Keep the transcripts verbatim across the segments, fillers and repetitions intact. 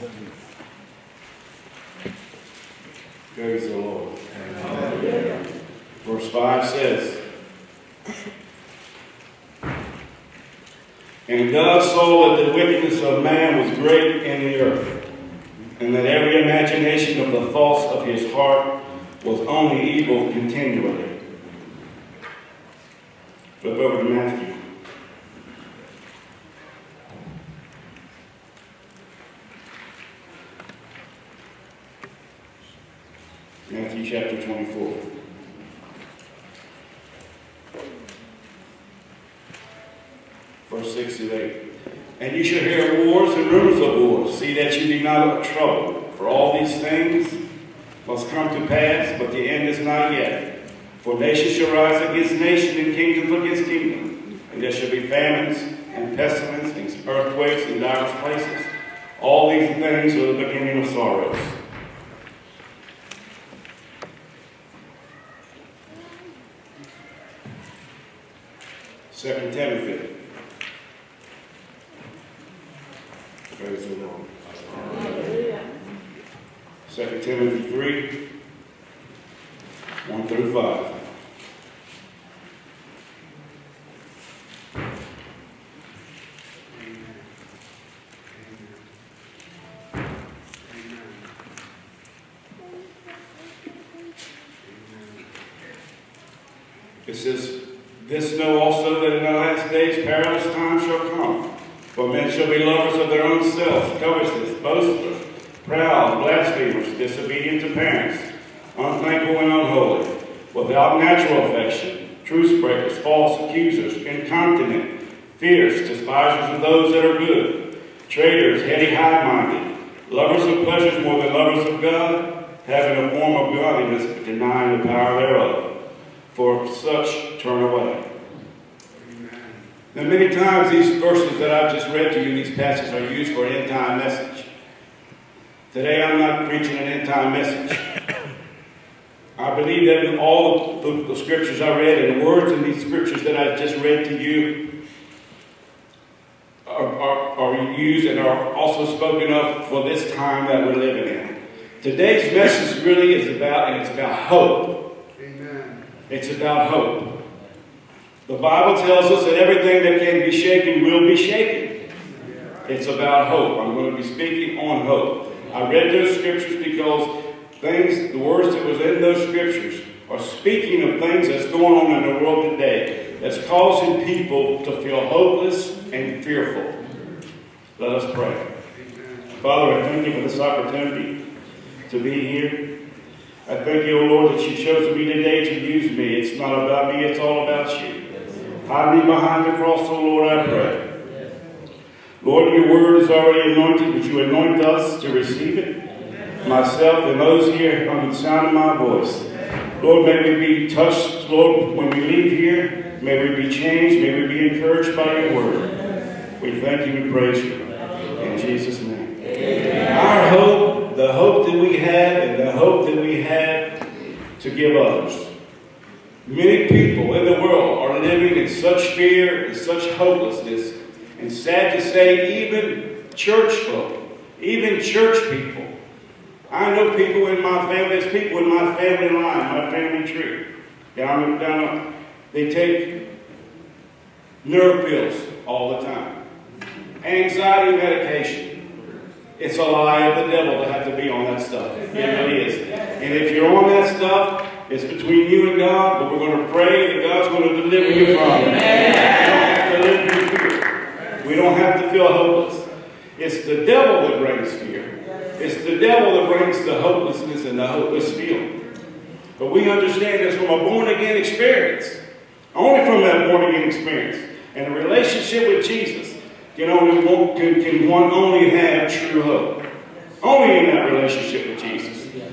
Praise the Lord. Amen. Verse five says, And God saw that the wickedness of man was great in the earth, and that every imagination of the thoughts of his heart was only evil continually. Flip over to Matthew. Matthew chapter twenty-four. Verse six to eight. And you shall hear wars and rumors of wars. See that you be not of trouble. For all these things must come to pass, but the end is not yet. For nation shall rise against nation, and kingdom against kingdom. And there shall be famines, and pestilence, and earthquakes in diverse places. All these things are the beginning of sorrows. Second Timothy. Praise the Lord. Second Timothy three, one through five. It says, This know also that in the last days perilous times shall come. For men shall be lovers of their own selves, covetous, boasters, proud, blasphemers, disobedient to parents, unthankful and unholy, without natural affection, truce breakers, false accusers, incontinent, fierce, despisers of those that are good, traitors, heady, high-minded, lovers of pleasures more than lovers of God, having a form of godliness, but denying the power thereof. For such turn away. Now, many times these verses that I've just read to you, these passages, are used for an end-time message. Today, I'm not preaching an end-time message. I believe that in all the, the scriptures I read, and the words in these scriptures that I just read to you, are, are, are used and are also spoken of for this time that we're living in. Today's message really is about, and it's about hope. Amen. It's about hope. The Bible tells us that everything that can be shaken will be shaken. It's about hope. I'm going to be speaking on hope. I read those scriptures because things, the words that was in those scriptures are speaking of things that's going on in the world today that's causing people to feel hopeless and fearful. Let us pray. Father, I thank you for this opportunity to be here. I thank you, O Lord, that you chose me today to use me. It's not about me, it's all about you. Hide me behind the cross, O Lord, I pray. Lord, your word is already anointed. Would you anoint us to receive it? Myself and those here under the sound of my voice. Lord, may we be touched, Lord, when we leave here. May we be changed. May we be encouraged by your word. We thank you and praise you. In Jesus' name. Amen. Our hope, the hope that we have, and the hope that we have to give others. Many people in the world are living in such fear and such hopelessness, and sad to say, even church folk, even church people. I know people in my family, there's people in my family line, my family tree. Down, down, they take nerve pills all the time. Anxiety medication. It's a lie of the devil to have to be on that stuff. It really is. And if you're on that stuff, it's between you and God, but we're going to pray that God's going to deliver you from it. We don't have to live in fear. We don't have to feel hopeless. It's the devil that brings fear. It's the devil that brings the hopelessness and the hopeless feeling. But we understand this from a born-again experience. Only from that born-again experience. And a relationship with Jesus can, only, can, can one only have true hope. Only in that relationship with Jesus.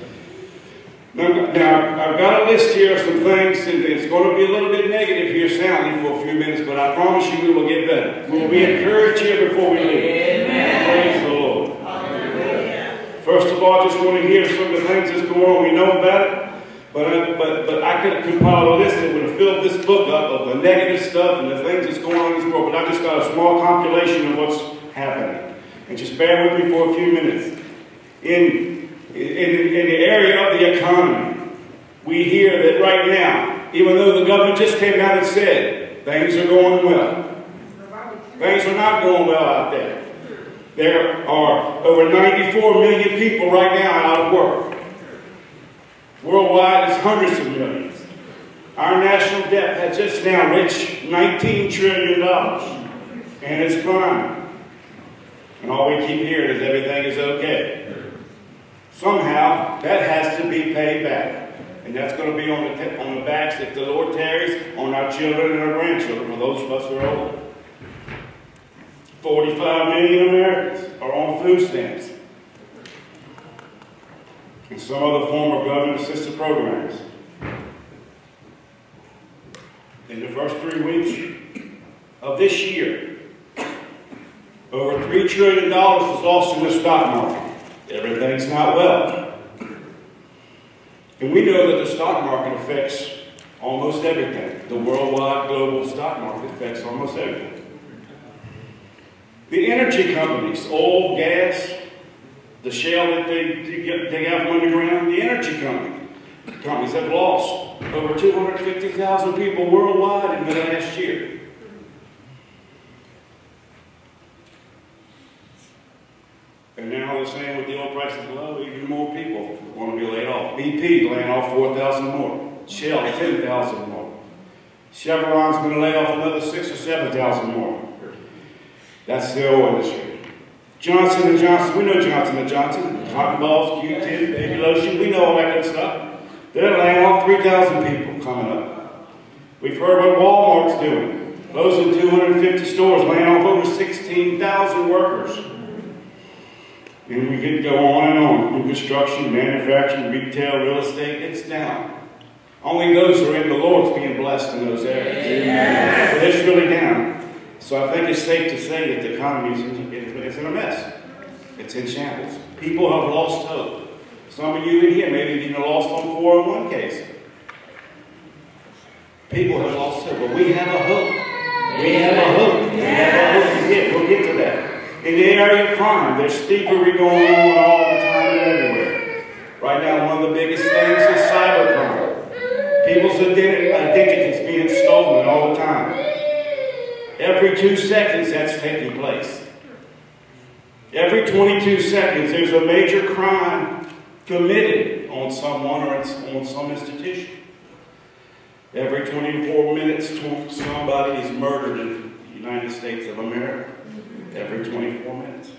Now, now, I've got a list here of some things, and it's going to be a little bit negative here sounding for a few minutes, but I promise you we will get better. We will be encouraged here before we leave. Amen. Praise the Lord. Amen. First of all, I just want to hear some of the things that's going on. We know about it, but I, but, but I could compile a list that would have filled this book up of the negative stuff and the things that's going on in this world, but I just got a small compilation of what's happening. And just bear with me for a few minutes. In, in, in the area of the economy, we hear that right now, even though the government just came out and said things are going well, things are not going well out there. There are over ninety-four million people right now out of work. Worldwide, it's hundreds of millions. Our national debt has just now reached nineteen trillion dollars, and it's climbing. And all we keep hearing is everything is okay. Somehow, that has to be paid back. And that's going to be on the, on the backs, if the Lord tarries, on our children and our grandchildren, for those of us who are older. forty-five million Americans are on food stamps and some other form of government-assisted programs. In the first three weeks of this year, over three trillion dollars was lost in the stock market. Everything's not well. And we know that the stock market affects almost everything. The worldwide global stock market affects almost everything. The energy companies, oil, gas, the shale that they dig out from underground, the energy company, companies have lost over two hundred fifty thousand people worldwide in the last year. And now they're saying with the oil prices low, even more people want to be laid off. B P laying off four thousand more. Shell, ten thousand more. Chevron's going to lay off another six or seven thousand more. That's the oil industry. Johnson and Johnson, we know Johnson and Johnson. Cotton balls, Q tip, baby lotion, we know all that good stuff. They're laying off three thousand people coming up. We've heard what Walmart's doing. Closing two hundred fifty stores, laying off over sixteen thousand workers. And we could go on and on. In construction, manufacturing, retail, real estate, it's down. Only those who are in the Lord's being blessed in those areas. Amen. But it's really down. So I think it's safe to say that the economy is in, is in a mess. It's in shambles. People have lost hope. Some of you in here maybe even lost on four oh one Ks. People have lost hope, but we have a hope. We have a hope. We have a hope to get. We'll get to that. In the area of crime, there's thievery going on all the time and everywhere. Right now, one of the biggest things is cybercrime. People's identi identity is being stolen all the time. Every two seconds, that's taking place. Every twenty-two seconds, there's a major crime committed on someone or on some institution. Every twenty-four minutes, somebody is murdered in the United States of America. Every twenty-four minutes.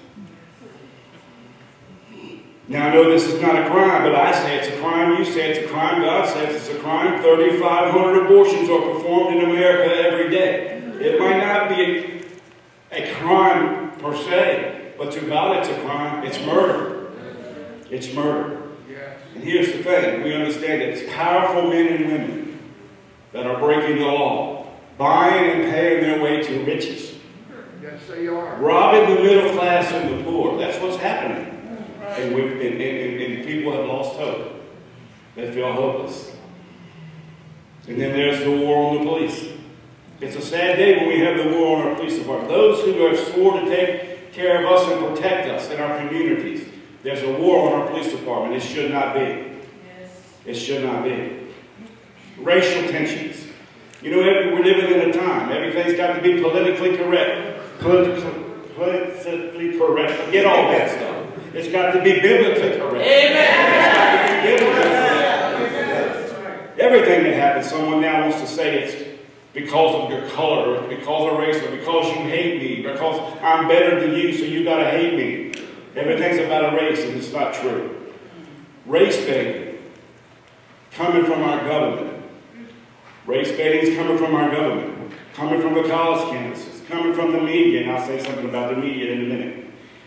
Now, I know this is not a crime, but I say it's a crime. You say it's a crime. God says it's a crime. thirty-five hundred abortions are performed in America every day. It might not be a, a crime per se, but to God it's a crime. It's murder. It's murder. And here's the thing. We understand that it's powerful men and women that are breaking the law, buying and paying their way to riches. Yes, they are. Robbing the middle class and the poor. That's what's happening. And, we, and, and, and people have lost hope. They feel hopeless. And then there's the war on the police. It's a sad day when we have the war on our police department. Those who are sworn to take care of us and protect us in our communities. There's a war on our police department. It should not be. Yes. It should not be. Racial tensions. You know, we're living in a time. Everything's got to be politically correct. Politically, politically correct. Forget all that stuff. It's got to be biblically correct. Amen. It's got to be biblically correct. Everything that happens, someone now wants to say it's because of your color, or because of race, or because you hate me, because I'm better than you, so you got to hate me. Everything's about a race, and it's not true. Race baiting coming from our government. Race baiting is coming from our government, coming from the college campuses, coming from the media, and I'll say something about the media in a minute.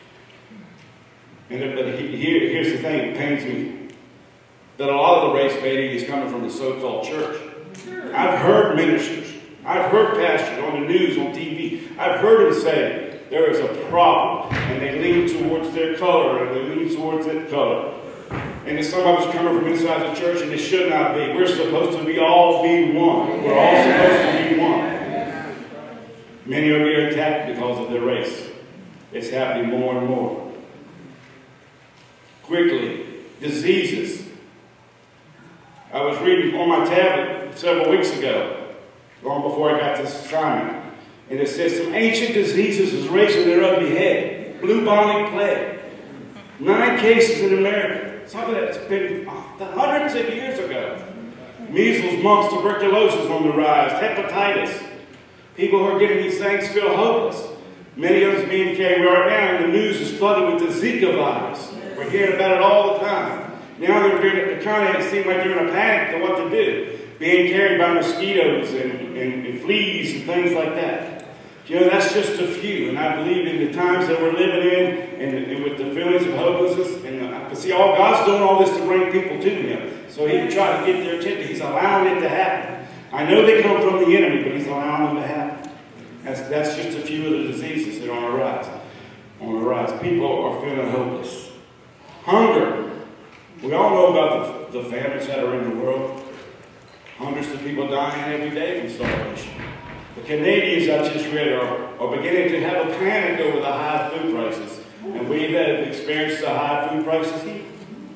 And but here, here's the thing that pains me, that a lot of the race baiting is coming from the so-called church. I've heard ministers, I've heard pastors on the news, on T V, I've heard them say there is a problem, and they lean towards their color, and they lean towards that color. And then some of us coming from inside the church, and it should not be. We're supposed to be all be one. We're all supposed to be one. Many are being attacked because of their race. It's happening more and more. quickly. Diseases. I was reading on my tablet several weeks ago, long before I got this assignment, and it says some ancient diseases is raising their ugly head. Bubonic plague. Nine cases in America. Some of that's been hundreds of years ago. Measles, mumps, tuberculosis on the rise. Hepatitis. People who are getting these things feel hopeless. Many of us being carried right now, and the news is flooded with the Zika virus. We're hearing about it all the time. Now they're doing it, kind of seem like they're in a panic to what to do. Being carried by mosquitoes and, and, and fleas and things like that. You know, that's just a few. And I believe in the times that we're living in, and, and with the feelings of hopelessness, and I can see all God's doing all this to bring people to Him. So He can try to get their attention. He's allowing it to happen. I know they come from the enemy, but He's allowing them to happen. That's, that's just a few of the diseases that are on the rise. On the rise. People are feeling hopeless. Hunger. We all know about the, the famines that are in the world. Hundreds of people dying every day from starvation. The Canadians I just read are, are beginning to have a panic over the high food prices. And we have experienced the high food prices here.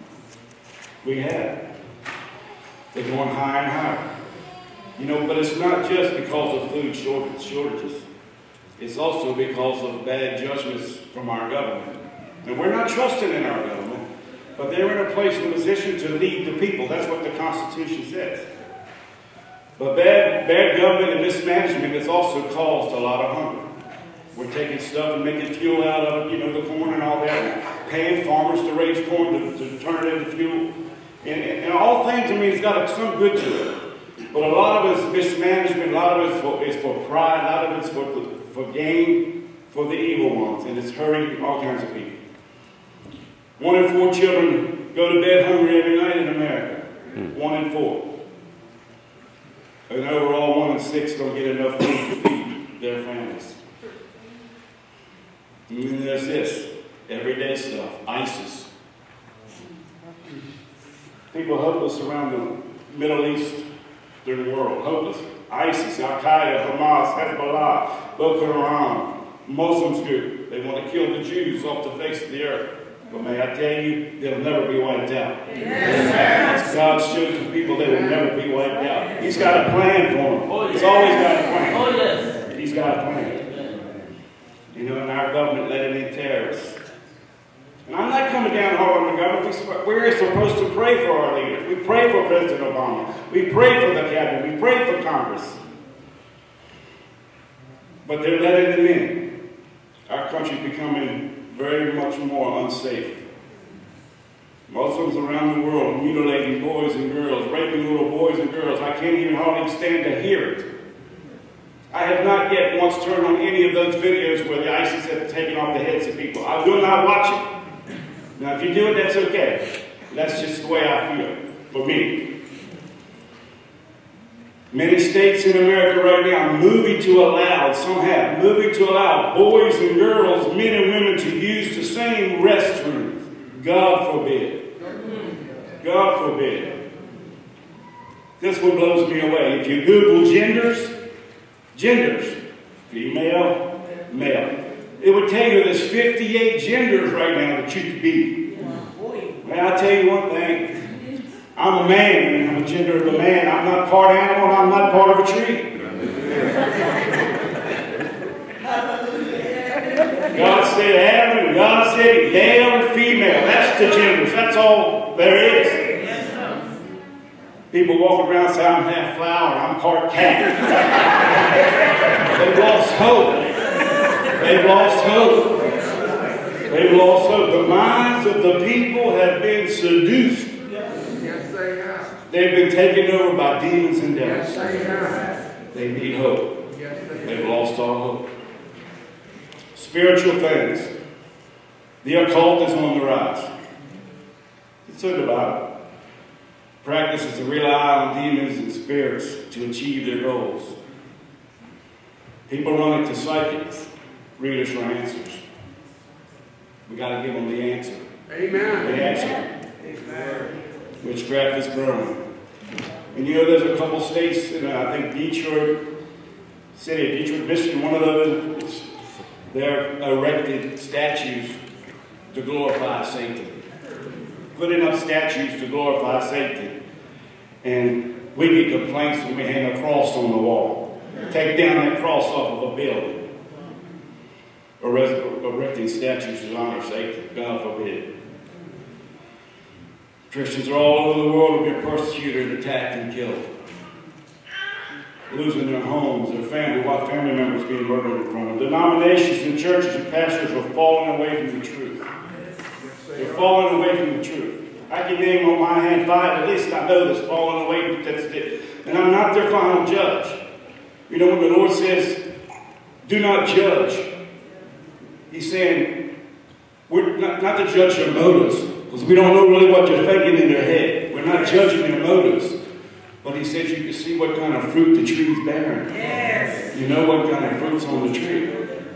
We have. They're going higher and higher. You know, but it's not just because of food shortage, shortages. It's also because of bad judgments from our government. And we're not trusting in our government, but they're in a place, in a position to lead the people. That's what the Constitution says. But bad, bad government and mismanagement has also caused a lot of hunger. We're taking stuff and making fuel out of it, you know, the corn and all that, paying farmers to raise corn to, to turn it into fuel. And, and, and all things, I mean, it's got some good to it. But a lot of it is mismanagement, a lot of it is for, is for pride, a lot of it is for, for gain, for the evil ones, and it's hurting all kinds of people. One in four children go to bed hungry every night in America. Hmm. One in four. And overall, one in six don't get enough food to feed their families. And then there's this, everyday stuff, ISIS. People hopeless around the Middle East, through the world, hopeless. ISIS, Al-Qaeda, Hamas, Hezbollah, Boko Haram, Muslims group. They want to kill the Jews off the face of the earth. But may I tell you, they'll never be wiped out. Yes. God's chosen people, they will never be wiped out. He's got a plan for them. Oh, yes. He's always got a plan. Oh, yes. He's got a plan. You know, and our government letting in terrorists. And I'm not coming down hard on the government. We're supposed to pray for our leaders. We pray for President Obama. We pray for the cabinet. We pray for Congress. But they're letting them in. Our country's becoming very much more unsafe. Muslims around the world mutilating boys and girls, raping little boys and girls. I can't even hardly stand to hear it. I have not yet once turned on any of those videos where the ISIS have taken off the heads of people. I will not watch it. Now, if you do it, that's okay. That's just the way I feel, for me. Many states in America right now are moving to allow, some have, moving to allow boys and girls, men and women to use the same restrooms. God forbid. God forbid. This one blows me away. If you Google genders, genders, female, male, it would tell you there's fifty-eight genders right now that you could be. Well, I'll tell you one thing. I'm a man, and I'm a gender of a man. I'm not part animal, and I'm not part of a tree. God said Adam, and God said male and female. That's the genders. That's all there is. People walk around saying, I'm half flower, I'm part cat. They've lost hope. They've lost hope. They've lost hope. The minds of the people have been seduced. Yes, they have. They've been taken over by demons and devils. Yes, they have. They need hope. Yes, they They've lost all hope. Spiritual things. The occult is on the rise. It's in the Bible. Practices to rely on demons and spirits to achieve their goals. People run into psychics. Read us for answers. We got to give them the answer. Amen. The answer. Amen. Witchcraft is growing. And you know, there's a couple states, in, uh, I think Detroit City, Detroit, Michigan, one of those, they're erected statues to glorify Satan. putting up statues to glorify Satan. And we get complaints when we hang a cross on the wall. Take down that cross off of a building. Or erecting statues to honor Satan. God forbid. Christians are all over the world being persecuted, attacked, and killed. Losing their homes, their family, while family members being murdered in front of them. Denominations and churches and pastors are falling away from the truth. They're falling away from the truth. I can name on my hand five, at least I know that's falling away. That's it. And I'm not their final judge. You know, when the Lord says, do not judge, He's saying, we're not, not to judge their motives, because we don't know really what they're thinking in their head. We're not judging their motives. But He says you can see what kind of fruit the tree's bearing. Yes. You know what kind of fruit's on the tree.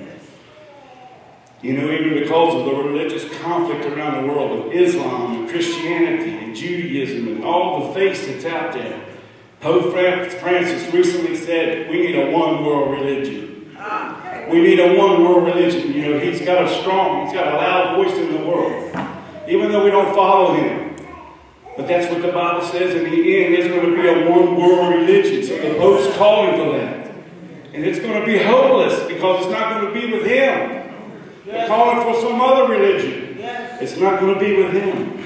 You know, even because of the religious conflict around the world of Islam and Christianity and Judaism and all the faiths that's out there, Pope Francis recently said, we need a one-world religion. We need a one-world religion. You know, he's got a strong, he's got a loud voice in the world. Even though we don't follow him. But that's what the Bible says. In the end, there's going to be a one-world religion. So the Pope's calling for that. And it's going to be hopeless because it's not going to be with him. They're calling for some other religion. It's not going to be with him.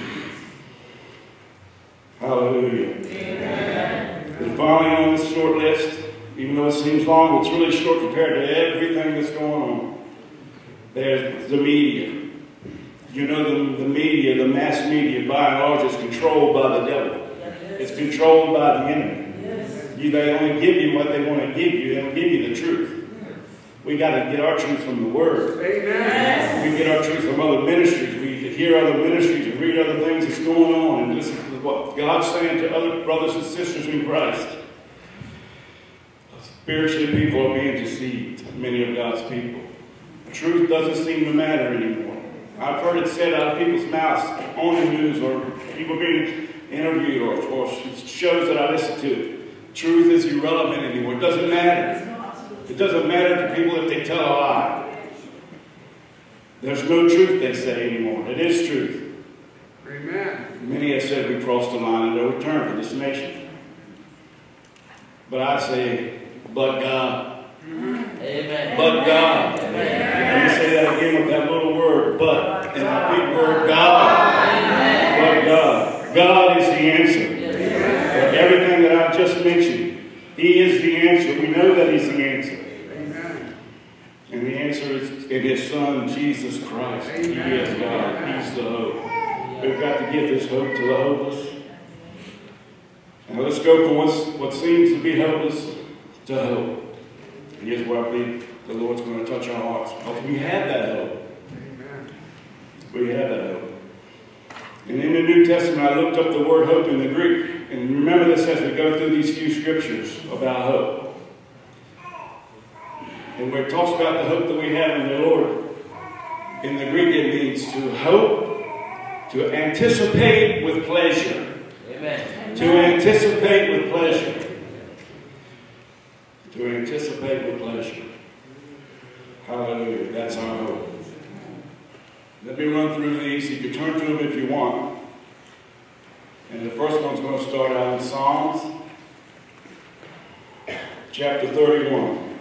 Hallelujah. Amen. And finally on this short list, even though it seems long, it's really short compared to everything that's going on. There's the media. You know, the, the media, the mass media, by and large, is controlled by the devil. It's controlled by the enemy. You, they only give you what they want to give you. They don't give you the truth. We got to get our truth from the Word. Amen. We get our truth from other ministries. We hear other ministries and read other things that's going on and listen to what God's saying to other brothers and sisters in Christ. Spiritually, people are being deceived, many of God's people. Truth doesn't seem to matter anymore. I've heard it said out of people's mouths on the news or people being interviewed or, or shows that I listen to. Truth is irrelevant anymore. It doesn't matter. It doesn't matter to people if they tell a lie. There's no truth, they say, anymore. It is truth. Amen. Many have said we crossed the line and no return for this nation. But I say, but God. Amen. But God. Amen. Let me say that again with that little word, but, and that big word, God. Amen. But God. God is the answer. Amen. For everything that I've just mentioned. He is the answer. We know that He's the answer. Amen. And the answer is in His Son, Jesus Christ. Amen. He is God. He's the hope. We've got to give this hope to the hopeless. And let's go from what's, what seems to be hopeless to hope. And here's where I believe the Lord's going to touch our hearts. Because we have that hope. Amen. We have that hope. And in the New Testament, I looked up the word hope in the Greek. And remember this as we go through these few scriptures about hope. And where it talks about the hope that we have in the Lord, in the Greek it means to hope, to anticipate with pleasure. Amen. To anticipate with pleasure. To anticipate with pleasure. Hallelujah. That's our hope. Let me run through these. You can turn to them if you want. And the first one's going to start out in Psalms, chapter thirty-one,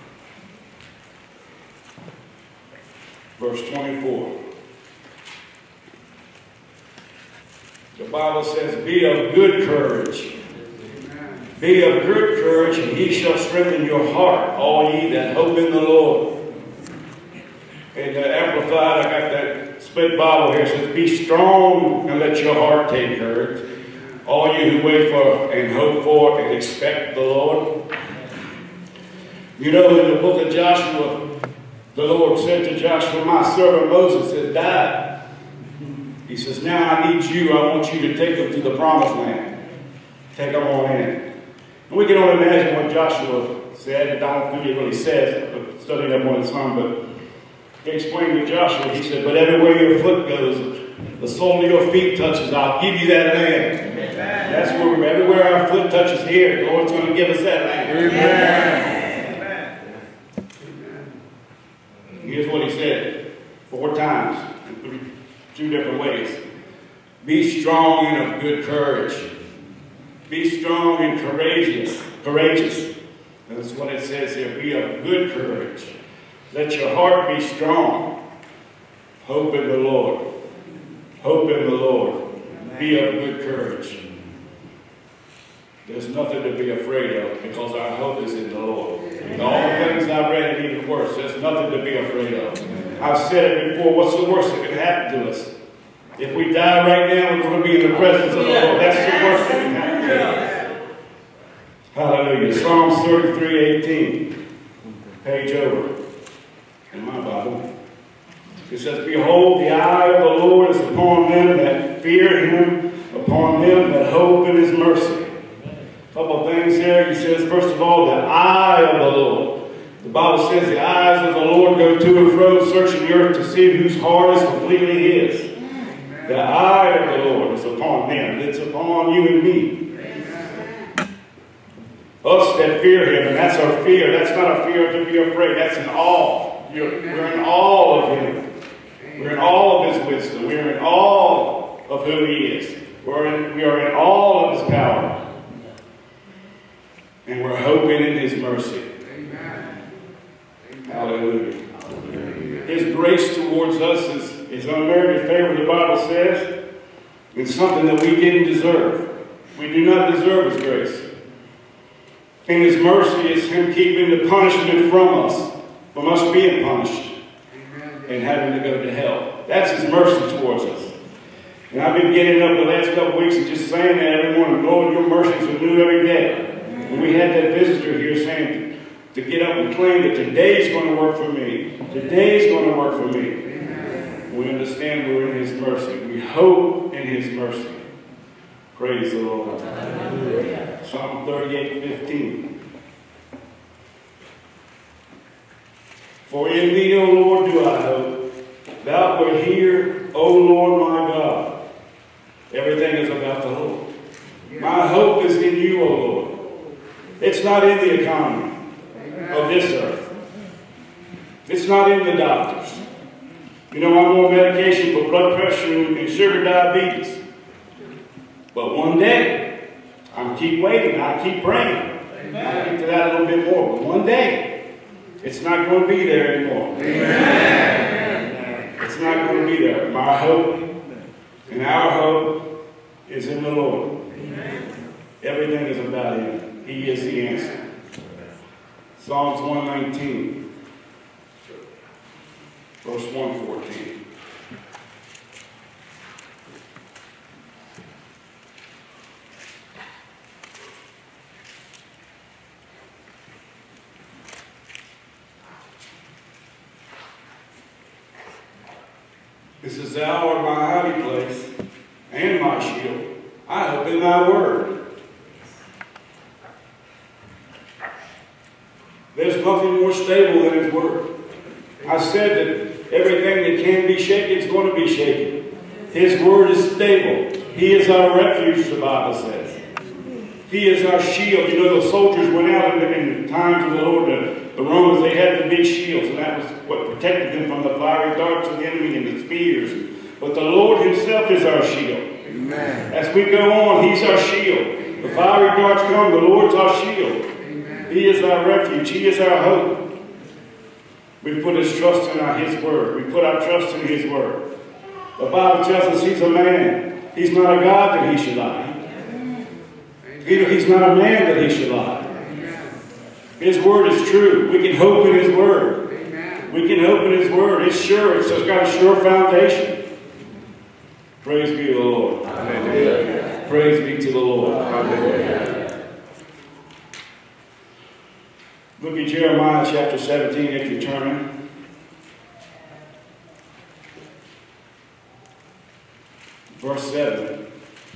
verse twenty-four. The Bible says, be of good courage. Be of good courage, and He shall strengthen your heart, all ye that hope in the Lord. And the Amplified, I got that split Bible here, says, be strong and let your heart take courage. All you who wait for and hope for and expect the Lord. You know, in the book of Joshua, the Lord said to Joshua, my servant Moses has died. He says, now I need you. I want you to take them to the promised land. Take them on in. And we can only imagine what Joshua said. I don't think it really says, but studying up on it some, but he explained to Joshua, he said, but everywhere your foot goes, the sole of your feet touches, I'll give you that land. Amen. That's where we're, everywhere our foot touches here, the Lord's going to give us that land. Amen. Amen. Here's what He said four times, in two different ways. Be strong and of good courage. Be strong and courageous. Courageous. That's what it says here. Be of good courage. Let your heart be strong. Hope in the Lord. Hope in the Lord. Be of good courage. There's nothing to be afraid of because our hope is in the Lord. And all the things I've read and even worse, there's nothing to be afraid of. I've said it before, what's the worst that can happen to us? If we die right now, we're going to be in the presence of the Lord. That's the worst that can happen to us. Hallelujah. Psalms thirty-three eighteen. Page over in my Bible. It says, behold, the eye of the Lord is upon them that fear him, upon them that hope in his mercy. A couple of things here. He says, first of all, the eye of the Lord. The Bible says the eyes of the Lord go to and fro, searching the earth to see whose heart is completely his. The eye of the Lord is upon them. It's upon you and me. Us that fear him, and that's our fear. That's not a fear to be afraid. That's an awe. You're, we're in awe of him. We're in awe of his wisdom. We're in awe of who he is. We're in, we are in awe of his power. And we're hoping in his mercy. Amen. Hallelujah. Amen. His grace towards us is, is unmerited favor, the Bible says. It's something that we didn't deserve. We do not deserve his grace. And his mercy is him keeping the punishment from us, from us being punished and having to go to hell. That's his mercy towards us. And I've been getting up the last couple of weeks and just saying that every morning, Lord, your mercies are new every day. And we had that visitor here saying to get up and claim that today's going to work for me. Today's going to work for me. Amen. We understand we're in his mercy. We hope in his mercy. Praise the Lord. Hallelujah. Psalm thirty-eight fifteen. For in thee, O Lord, do I hope. Thou wert here, O Lord my God. Everything is about the Lord. My hope is in you, O Lord. It's not in the economy of this earth. It's not in the doctors. You know, I'm on medication for blood pressure and sugar diabetes. But one day, I keep waiting. I keep praying. I'll get to that a little bit more. But one day, it's not going to be there anymore. Amen. It's not going to be there. My hope and our hope is in the Lord. Amen. Everything is about him. He is the answer. Psalms one nineteen, verse one fourteen. It says, thou art my hiding place and my shield. I hope in thy word. There's nothing more stable than his word. I said that everything that can be shaken is going to be shaken. His word is stable. He is our refuge, the Bible says. He is our shield. You know, the soldiers went out in the, in the times of the Lord, the, the Romans, they had the big shields, and that was what protected them from the fiery darts of the enemy and the spears. But the Lord himself is our shield. Amen. As we go on, he's our shield. The fiery darts come, the Lord's our shield. He is our refuge. He is our hope. We put his trust in our, his word. We put our trust in his word. The Bible tells us he's a man. He's not a God that he should lie. He's not a man that he should lie. His word is true. We can hope in his word. We can hope in his word. It's sure. It's got a sure foundation. Praise be to the Lord. Hallelujah. Praise be to the Lord. Hallelujah. Look at Jeremiah chapter seventeen if you're turning. Verse seven.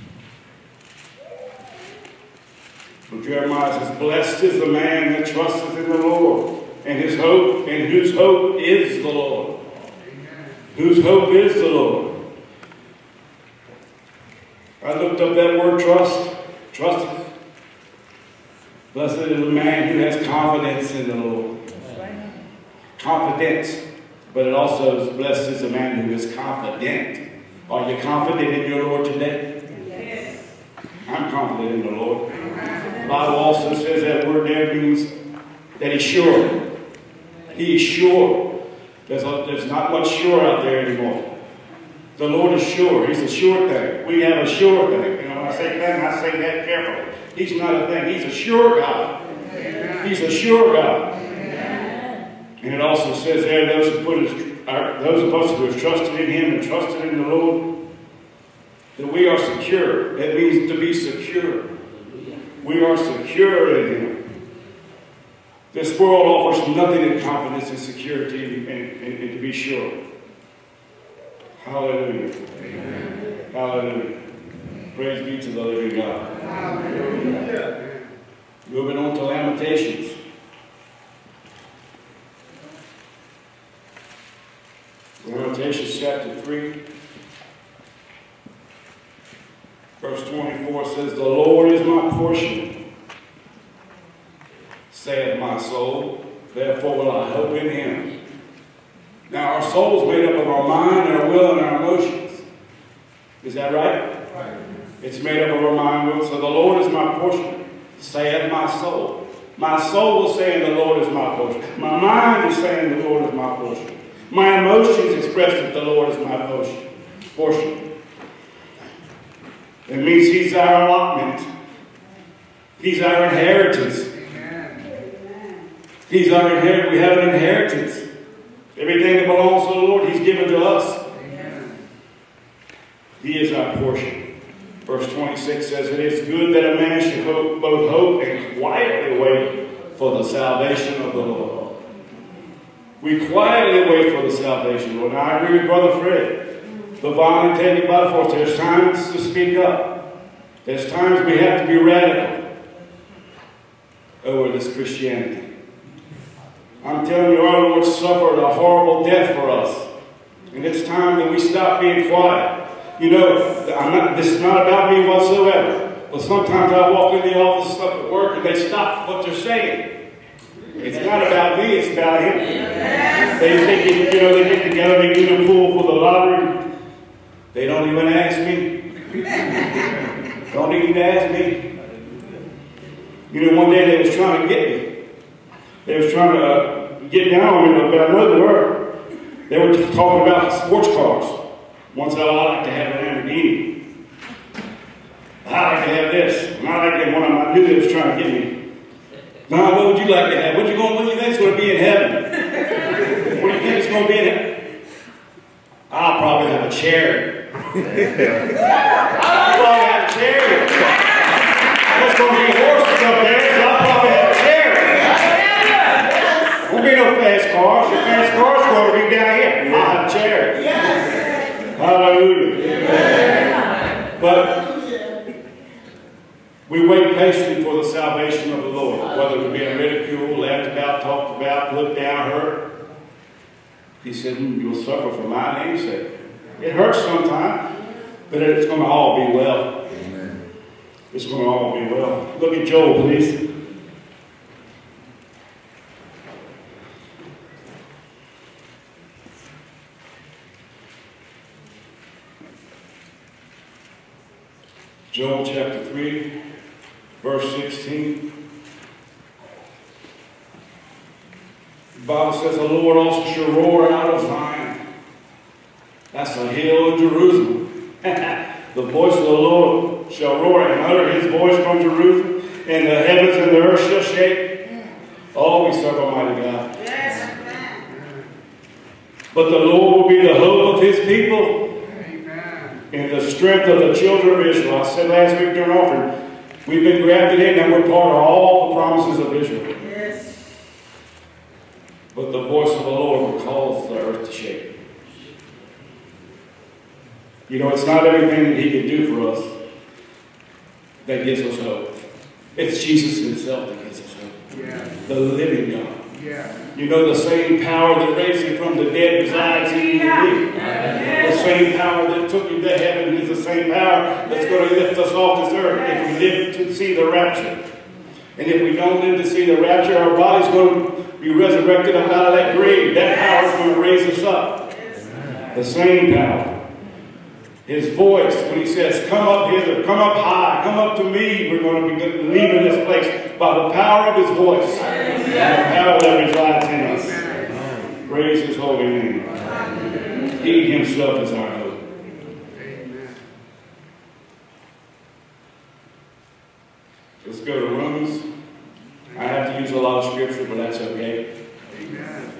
But Jeremiah says, blessed is the man that trusteth in the Lord, and his hope, and whose hope is the Lord. Amen. Whose hope is the Lord. I looked up that word trust. Trust. Blessed is the man who has confidence in the Lord. Confidence. But it also is blessed is the man who is confident. Are you confident in your Lord today? Yes. I'm confident in the Lord. The Bible also says that word there means that he's sure. He is sure. There's, a, there's not much sure out there anymore. The Lord is sure. He's a sure thing. We have a sure thing. You know, when I say thing, I say that carefully. He's not a thing. He's a sure God. Amen. He's a sure God. Amen. And it also says there, those who put his, our, those of us who have trusted in him and trusted in the Lord, that we are secure. That means to be secure. We are secure in him. This world offers nothing in confidence and security and, and, and, and to be sure. Hallelujah. Amen. Hallelujah. Praise be to the living God. Hallelujah. Moving on to Lamentations. Lamentations chapter three. Verse twenty-four says, the Lord is my portion, saith my soul, therefore will I hope in him. Now our soul is made up of our mind, our will, and our emotions. Is that right? Right. It's made up of our mind, will. So the Lord is my portion, saith my soul. My soul is saying the Lord is my portion. My mind is saying the Lord is my portion. My emotions express that the Lord is my portion. portion. It means he's our allotment. He's our inheritance. Amen. He's our inheritance. We have an inheritance. Everything that belongs to the Lord, he's given to us. Amen. He is our portion. Verse twenty-six says, it is good that a man should hope, both hope and quietly wait for the salvation of the Lord. We quietly wait for the salvation of the Lord. Now, I agree with Brother Fred. The voluntary by force. There's times to speak up. There's times we have to be radical over this Christianity. I'm telling you, our Lord suffered a horrible death for us. And it's time that we stop being quiet. You know, I'm not, this is not about me whatsoever. But sometimes I walk in the office stuff at work and they stop what they're saying. It's not about me, it's about him. They think, you know, they get together, they get a pool for the lottery. They don't even ask me. Don't even ask me. You know, one day they was trying to get me. They was trying to uh, get down on me, but I know they were. They were just talking about sports cars. One said, oh, I like to have a Lamborghini. I like to have this. And I like that one. I knew they was trying to get me. Now, what would you like to have? What you going? What do you think is going to be in heaven? What do you think is going to be in heaven? I'll probably have a chariot. I'll probably have a chariot. There's going to be horses up there, so I'll probably have a chariot. Won't be no fast cars. The fast cars are going to be down here. I'll have a chariot. Hallelujah. Amen. But we wait patiently for the salvation of the Lord, whether we're being ridiculed, laughed about, talked about, looked down, hurt. He said, mm, you'll suffer for my name's sake. It hurts sometimes, but it's going to all be well. Amen. It's going to all be well. Look at Joel, please. Joel chapter three, verse sixteen. The Bible says, the Lord also shall roar out of Zion. That's the hill of Jerusalem. The voice of the Lord shall roar and utter his voice from Jerusalem, and the heavens and the earth shall shake. Oh, we serve Almighty God. Yes. But the Lord will be the hope of his people. And the strength of the children of Israel. I said last week during offering, we've been grafted in and we're part of all the promises of Israel. Yes. But the voice of the Lord will cause the earth to shake. You know, it's not everything that he can do for us that gives us hope. It's Jesus himself that gives us hope. Yes. The living God. Yeah. You know, the same power that raised him from the dead resides in you and me. Yes. The same power that took you to heaven is the same power that's going to lift us off this earth if we live to see the rapture. And if we don't live to see the rapture, our body's going to be resurrected up out of that grave. That power is going to raise us up. The same power. His voice, when he says, come up hither, come up high, come up to me, we're going to be leaving this place by the power of his voice. And the power that resides in us. Praise his holy name. He himself is our hope. Let's go to Romans. I have to use a lot of scripture, but that's okay. Amen.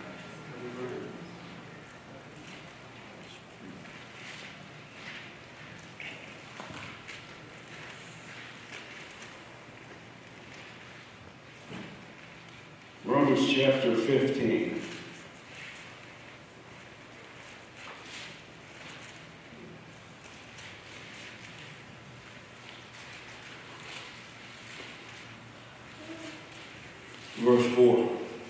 Romans chapter fifteen. Verse four.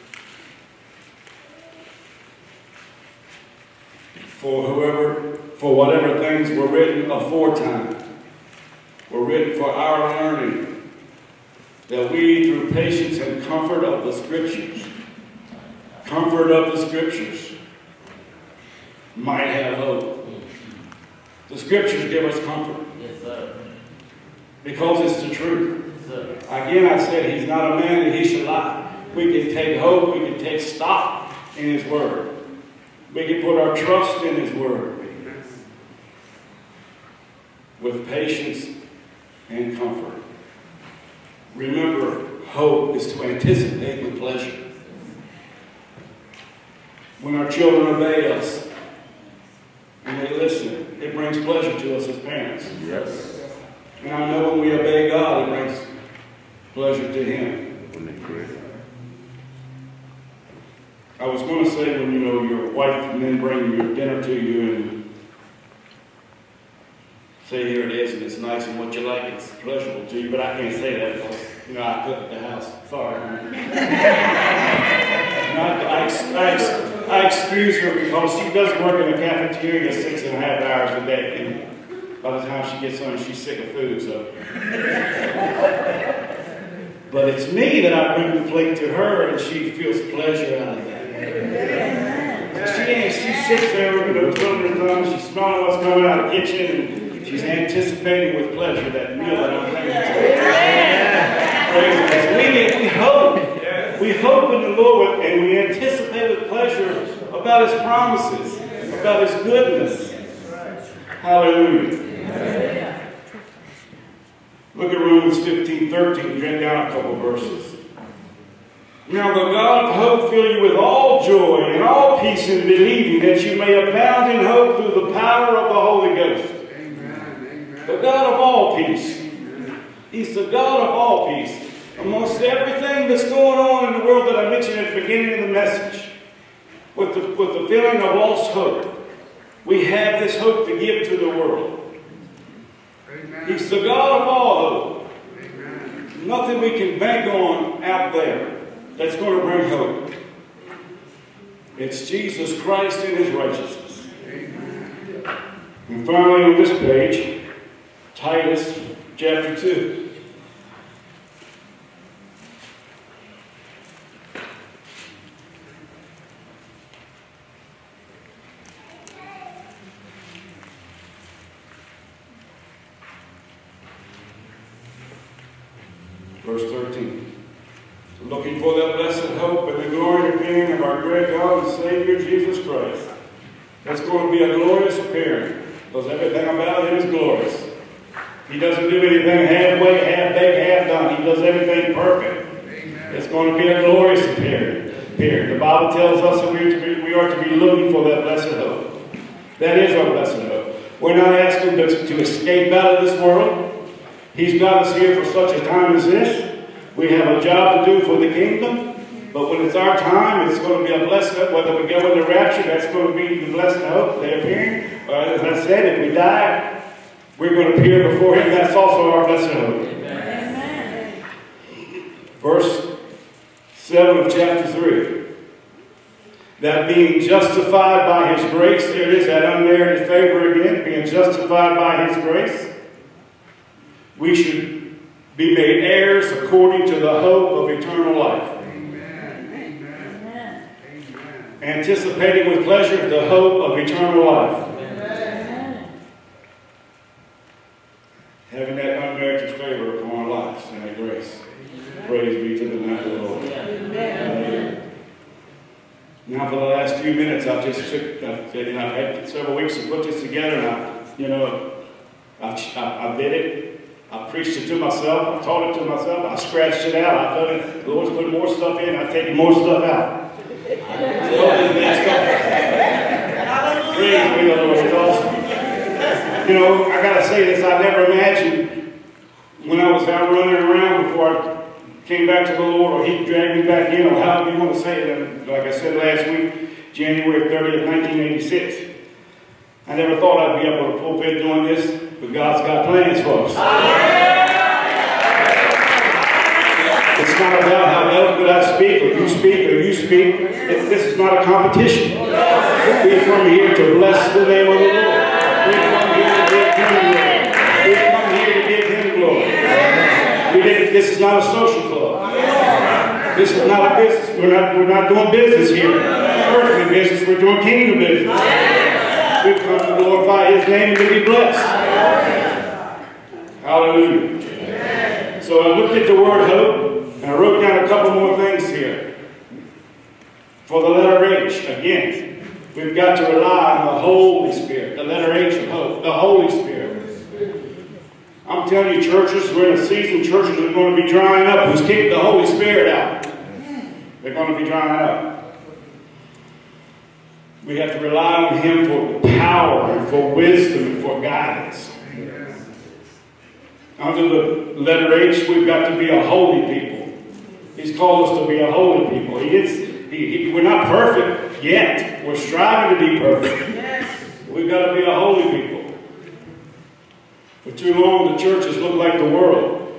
For whoever, for whatever things were written aforetime, were written for our learning, that we through patience and comfort of the Scriptures, comfort of the Scriptures, might have hope. The Scriptures give us comfort. Yes, sir. Because it's the truth. Yes, sir. Again, I said he's not a man that he should lie. We can take hope, we can take stock in his word. We can put our trust in his word. With patience and comfort. Remember, hope is to anticipate with pleasure. When our children obey us and they listen, it brings pleasure to us as parents. Yes. And I know when we obey God, it brings pleasure to him. When they pray. I was going to say when, you know, your wife and then bring your dinner to you and say, here it is, and it's nice, and what you like, it's pleasurable to you, but I can't say that because, you know, I cook at the house. Sorry. I, I, I, I excuse her because she does work in the cafeteria six and a half hours a day, and by the time she gets home, she's sick of food, so. But it's me that I bring the plate to her, and she feels pleasure out of that. She ain't, she sits there, you know, twiddling her thumbs, she's smelling what's coming out of the kitchen, and she's anticipating with pleasure that meal that I'm bringing to her. We, we hope. We hope in the Lord, and we anticipate with pleasure about his promises, about his goodness. Hallelujah. Look at Romans fifteen, thirteen, drink down a couple verses. Now the God of hope fill you with all joy and all peace in believing, that you may abound in hope through the power of the Holy Ghost. Amen. Amen. The God of all peace. Amen. He's the God of all peace. Amongst everything that's going on in the world that I mentioned at the beginning of the message, with the, with the feeling of lost hope, we have this hope to give to the world. Amen. He's the God of all hope. Amen. Nothing we can bank on out there that's going to bring hope. It's Jesus Christ and his righteousness. Amen. And finally on this page, Titus chapter two. Verse thirteen. Looking for that blessed hope and the glory appearing of our great God and Savior Jesus Christ. That's going to be a glorious appearing, because everything about him is glorious. He doesn't do anything halfway, half baked, half done. He does everything perfect. Amen. It's going to be a glorious appearing. The Bible tells us that we are, to be, we are to be looking for that blessed hope. That is our blessed hope. We're not asking to, to escape out of this world. He's got us here for such a time as this. We have a job to do for the kingdom, but when it's our time, it's going to be a blessed hope. Whether we go in the rapture, that's going to be the blessed hope, the appearing. Or as I said, if we die, we're going to appear before him. That's also our blessed hope. Amen. Verse seven of chapter three. That being justified by his grace, there is that unmerited favor again, being justified by his grace, we should be made heirs according to the hope of eternal life. Amen. Amen. Anticipating with pleasure the hope of eternal life. Amen. having that unmerited favor upon our lives and that grace. Praise be to the name of the Lord. Amen. Now, for the last few minutes, I've just took, I've, you know, I've had several weeks to put this together, and I, you know, I, I, I did it. I preached it to myself. I taught it to myself. I scratched it out. I thought it, the Lord's put more stuff in. I've taken more stuff out. Praise be the Lord. It's awesome. You know, I got to say this. I never imagined when I was out running around before I came back to the Lord, or He dragged me back in, or however you want to say it. And like I said last week, January thirtieth, nineteen eighty-six. I never thought I'd be up on the pulpit doing this, but God's got plans for us. It's not about how eloquent I speak, or you speak, or you speak. It's, this is not a competition. We come here to bless the name of the Lord. We come here to give Him glory. We come here to give Him glory. We did, this is not a social club. This is not a business. We're not, we're not doing business here. Earthly business. We're doing kingdom business. We've come to glorify His name and to be blessed. Hallelujah. So I looked at the word hope, and I wrote down a couple more things here. For the letter H, again, we've got to rely on the Holy Spirit. The letter H of hope, the Holy Spirit. I'm telling you, churches, we're in a season, churches are going to be drying up. Who's kicked the Holy Spirit out? They're going to be drying up. We have to rely on Him for power and for wisdom and for guidance. Under the letter H, we've got to be a holy people. He's called us to be a holy people. He is, he, he, we're not perfect yet. We're striving to be perfect. We've got to be a holy people. For too long, the churches look like the world.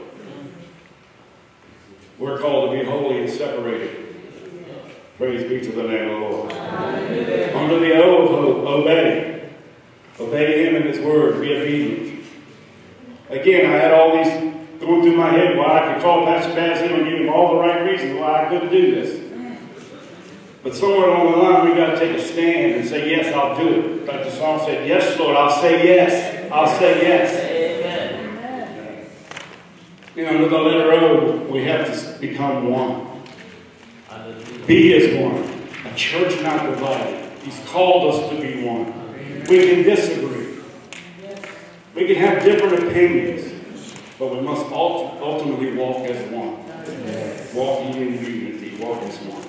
We're called to be holy and separated. Praise be to the name of the Lord. Amen. Under the O of hope, obey. Obey Him and His word. Be obedient. Again, I had all these going through my head why I could call Pastor Basil and give him all the right reasons why I couldn't do this. But somewhere along the line, we've got to take a stand and say, yes, I'll do it. Like the song said, yes, Lord, I'll say yes. I'll say yes. Amen. You know, with the letter O, we have to become one. Be as one. A church not divided. He's called us to be one. We can disagree. We can have different opinions. But we must ultimately walk as one. Walking in unity. Walk as one.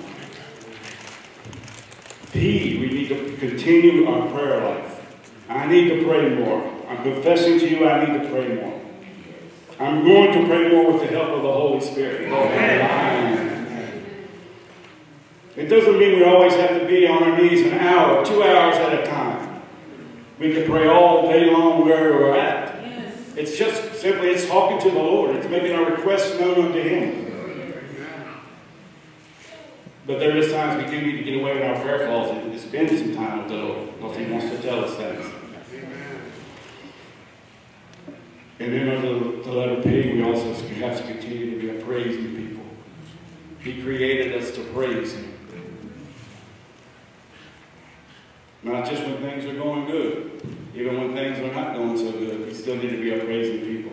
P, we need to continue our prayer life. I need to pray more. I'm confessing to you I need to pray more. I'm going to pray more with the help of the Holy Spirit. Amen. It doesn't mean we always have to be on our knees an hour, two hours at a time. We can pray all day long where we're at. Yes. It's just simply, it's talking to the Lord. It's making our requests known unto Him. But there is times we do need to get away in our prayer closet and spend some time with the Lord because He wants to tell us things. And then under the letter P, we also have to continue to be a praising people. He created us to praise Him. Not just when things are going good. Even when things are not going so good, we still need to be a praising people.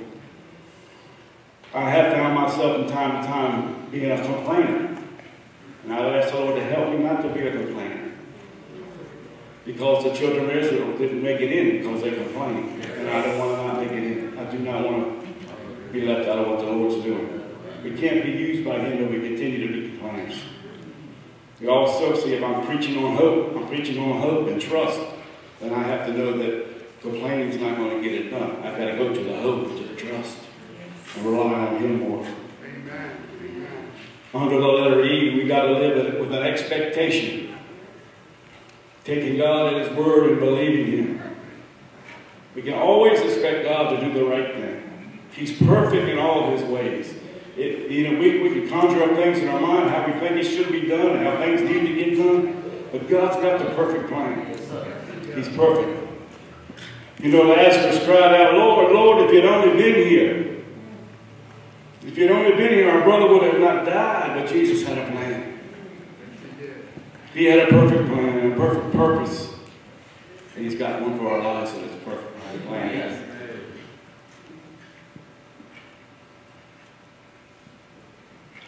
I have found myself from time to time being a complainer. And I ask the Lord to help me not to be a complainer. Because the children of Israel didn't make it in because they complained. And I don't want to not make it in. I do not want to be left out of what the Lord's doing. We can't be used by Him if we continue to be complainers. We also see if I'm preaching on hope, I'm preaching on hope and trust, then I have to know that complaining is not going to get it done. I've got to go to the hope, to the trust, and rely on Him more. Amen. Amen. Under the letter E, we got to live with an expectation. Taking God at His word and believing Him. We can always expect God to do the right thing. He's perfect in all of His ways. It, you know, we, we can conjure up things in our mind, how we think it should be done, and how things need to get done. But God's got the perfect plan. He's perfect. You know, Lazarus cried out, Lord, Lord, if you'd only been here. If you'd only been here, our brother would have not died. But Jesus had a plan. He had a perfect plan and a perfect purpose. And He's got one for our lives, and it's a perfect plan.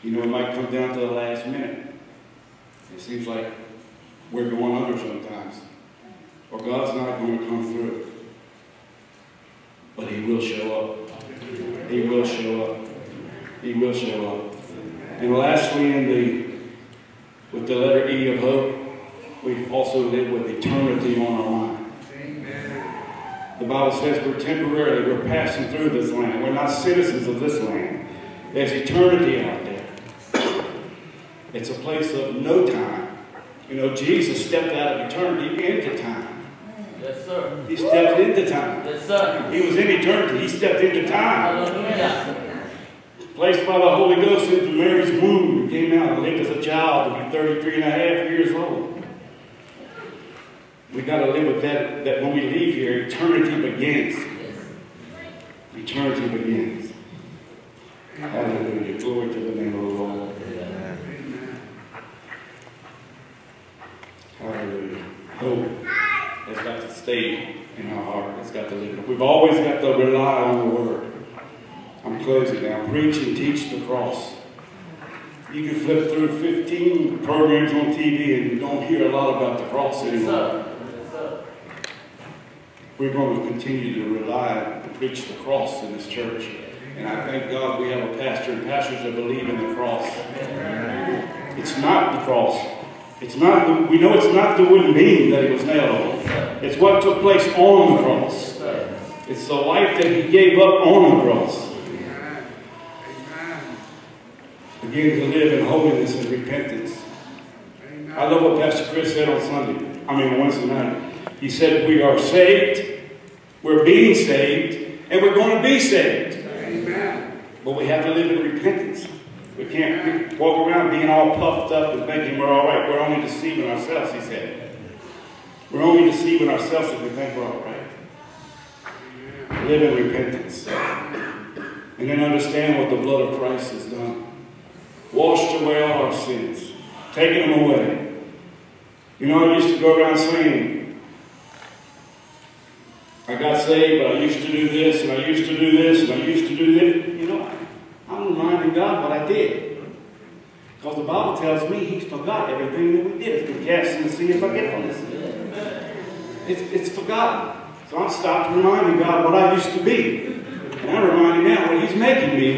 You know, it might come down to the last minute. It seems like we're going under sometimes. Or God's not going to come through. But He will show up. He will show up. He will show up. And lastly, in the with the letter E of hope, we also live with eternity on our mind. Amen. The Bible says we're temporarily, we're passing through this land. We're not citizens of this land. There's eternity out there. It's a place of no time. You know, Jesus stepped out of eternity into time. Yes, sir. He stepped into time. Yes, sir. He was in eternity. He stepped into time. Hallelujah. Placed by the Holy Ghost into Mary's womb, and came out and lived as a child to be thirty-three and a half years old. We got to live with that, that when we leave here, eternity begins. Eternity begins. Hallelujah. Glory to the name of the Lord. Hallelujah. Hope has got to stay in our heart. It's got to live. We've always got to rely on the Word. I'm closing now. Preach and teach the cross. You can flip through fifteen programs on T V and you don't hear a lot about the cross anymore. Yes, sir. We're going to continue to rely and preach the cross in this church. And I thank God we have a pastor and pastors that believe in the cross. It's not the cross. It's not the, we know it's not the wooden beam that He was nailed on. It's what took place on the cross. It's the life that He gave up on the cross. Begin to live in holiness and repentance. I love what Pastor Chris said on Sunday. I mean on Wednesday night. He said we are saved, we're being saved, and we're going to be saved. Amen. But we have to live in repentance. We can't walk around being all puffed up and thinking we're all right. We're only deceiving ourselves, he said. We're only deceiving ourselves if we think we're all right. Live in repentance. And then understand what the blood of Christ has done. Washed away all our sins. Taken them away. You know, I used to go around saying, I got saved, but I used to do this, and I used to do this, and I used to do this. You know, I'm reminding God what I did. Because the Bible tells me He's forgot everything that we did. It's been cast in the sea of forgetfulness. It's, it's forgotten. So I'm stopped reminding God what I used to be. And I'm reminding now what He's making me.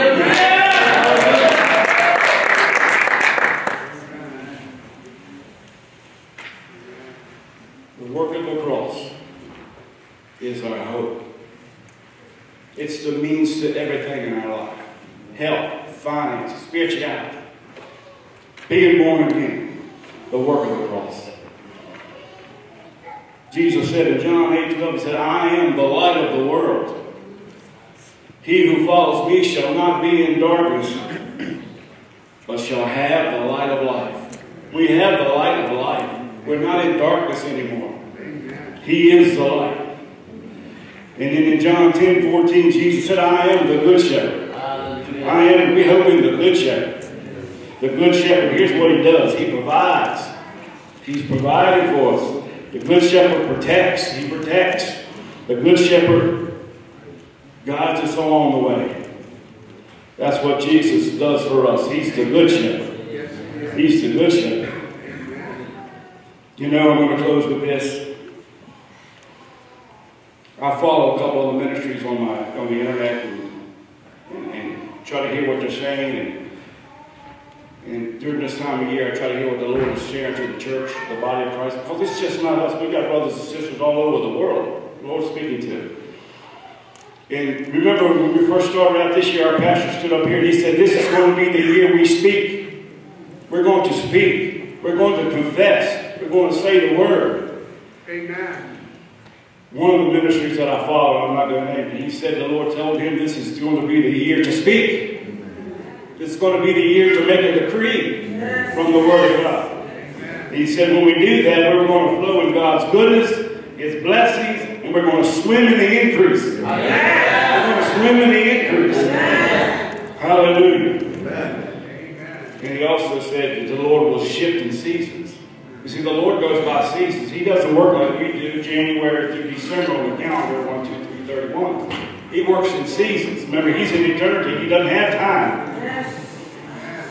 The work of the cross is our hope. It's the means to everything in our life. Health, finance, spirituality. Being born again. The work of the cross. Jesus said in John eight twelve, He said, I am the light of the world. He who follows me shall not be in darkness, but shall have the light of life. We have the light of life. We're not in darkness anymore. Amen. He is the light. And then in John ten fourteen, Jesus said, I am the good shepherd. Hallelujah. I am, we hope in the good shepherd. The good shepherd, here's what He does. He provides. He's providing for us. The good shepherd protects. He protects. The good shepherd guides us along the way. That's what Jesus does for us. He's the good shepherd. He's the good shepherd. You know, I'm going to close with this. I follow a couple of the ministries on my on the internet and, and, and try to hear what they're saying. And, and during this time of year, I try to hear what the Lord is sharing to the church, the body of Christ. Because it's just not us. We've got brothers and sisters all over the world. The Lord's speaking to. And remember, when we first started out this year, our pastor stood up here and he said, this is going to be the year we speak. We're going to speak. We're going to confess. We're going to say the word. Amen. One of the ministries that I follow, I'm not going to name it, he said the Lord told him this is going to be the year to speak. This is going to be the year to make a decree from the Word of God. Amen. He said when we do that, we're going to flow in God's goodness, His blessings, and we're going to swim in the increase. Amen. We're going to swim in the increase. Amen. Hallelujah. Amen. And he also said that the Lord will shift in seasons. You see, the Lord goes by seasons. He doesn't work like we do, January through December on the calendar, one, two, three, thirty-one. He works in seasons. Remember, He's in eternity. He doesn't have time.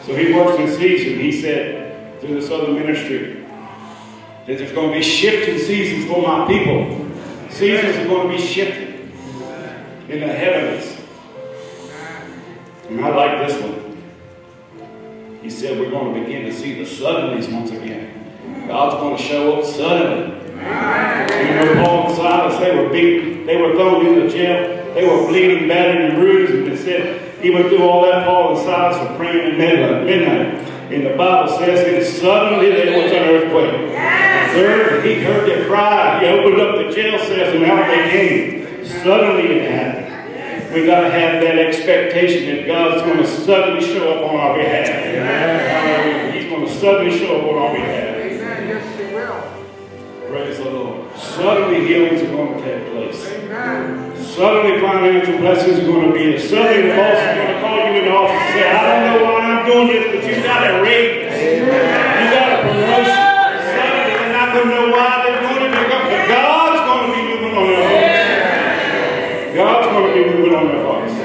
So he works in season. He said through this other ministry that there's going to be shifting seasons for my people. Seasons are going to be shifting in the heavens. And I like this one. He said we're going to begin to see the suddenlies once again. God's going to show up suddenly. You know, Paul and Silas, they were beaten, they were thrown into jail, they were bleeding, battered, and bruised, and it said, even through all that, Paul and Silas were praying at midnight. And the Bible says, and suddenly there was an earthquake. The third, he heard their cry. He opened up the jail cells, and out they came. Suddenly it happened. We got to have that expectation that God's going to suddenly show up on our behalf. Amen. He's going to suddenly show up on our behalf. Amen. Yes, He will. Praise the Lord. Suddenly healings are going to take place. Amen. Suddenly financial blessings are going to be there. Suddenly the boss is going to call you in the office and say, I don't know why I'm doing this, but you got a raise. You got a promotion. Suddenly they're not going to know why they're doing it. They're going to, God's going to be moving on their hearts. God's going to be moving on their hearts.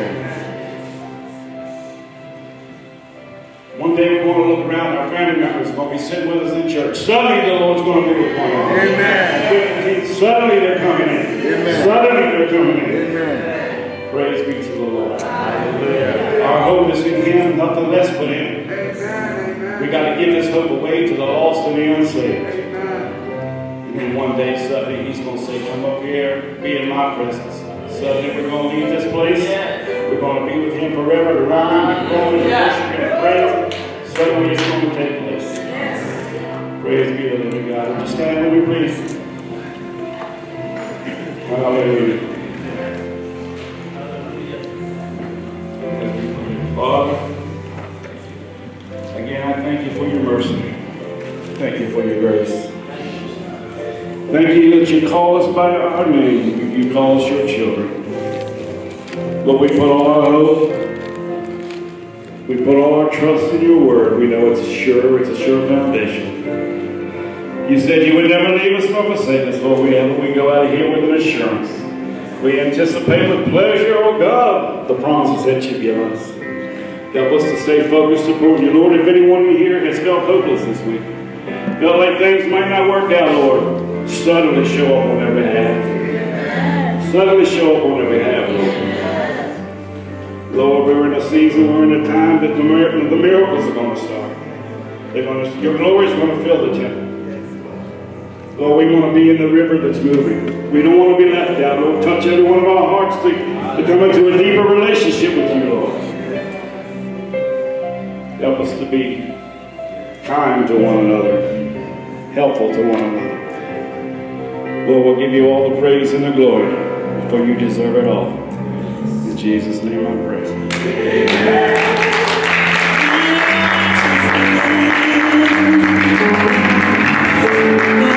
One day we're going to look around. Our family members are going to be sitting with us in church. Suddenly the Lord's going to move upon us. Amen. Suddenly they're coming in. Amen. Suddenly they're coming in. Amen. Praise be to the Lord. Hallelujah. Our hope is in Him, nothing less but Him. Amen. We got to give this hope away to the lost and the unsaved. Amen. And then one day suddenly He's going to say, come up here, be in my presence. Suddenly we're going to leave this place. We're going to be with Him forever, to run and grow and worship and praise. Suddenly it's going to take place. Praise be to the living God. Would you stand with me, please? Hallelujah. Father, again, I thank You for Your mercy. Thank You for Your grace. Thank You that You call us by our name. You call us Your children. Lord, we put all our hope, we put all our trust in Your word. We know it's sure, it's a sure foundation. You said You would never leave us nor forsake us, Lord. We, have, we go out of here with an assurance. We anticipate with pleasure, oh God, the promises that You give us. Help us to stay focused upon You. Lord, if anyone here has felt hopeless this week, felt like things might not work out, Lord, suddenly show up on their behalf. Suddenly show up on their behalf, Lord. Lord, we're in a season, we're in a time that the, mir the miracles are going to start. They're going to, Your glory is going to fill the temple. Lord, we want to be in the river that's moving. We don't want to be left out. Lord, touch every one of our hearts to, to come into a deeper relationship with You, Lord. Help us to be kind to one another, helpful to one another. Lord, we'll give You all the praise and the glory, for You deserve it all. In Jesus' name I pray. Amen.